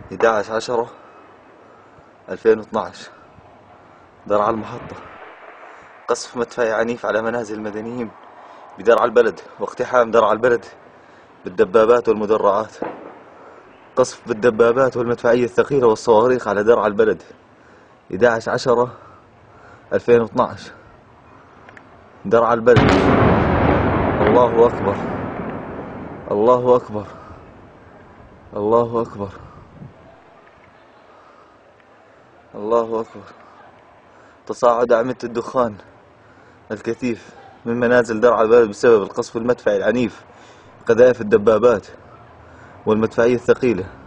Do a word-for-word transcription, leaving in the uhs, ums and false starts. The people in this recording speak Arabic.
احد عشر عشرة ألفين واثنعش. درعا المحطة. قصف مدفعي عنيف على منازل المدنيين بدرعا البلد، واقتحام درعا البلد بالدبابات والمدرعات. قصف بالدبابات والمدفعية الثقيلة والصواريخ على درعا البلد. احد عشر عشرة ألفين واثنعش. درعا البلد. الله أكبر، الله أكبر، الله أكبر، الله أكبر. تصاعد أعمدة الدخان الكثيف من منازل درعا البلد بسبب القصف المدفعي العنيف، قذائف الدبابات والمدفعية الثقيلة.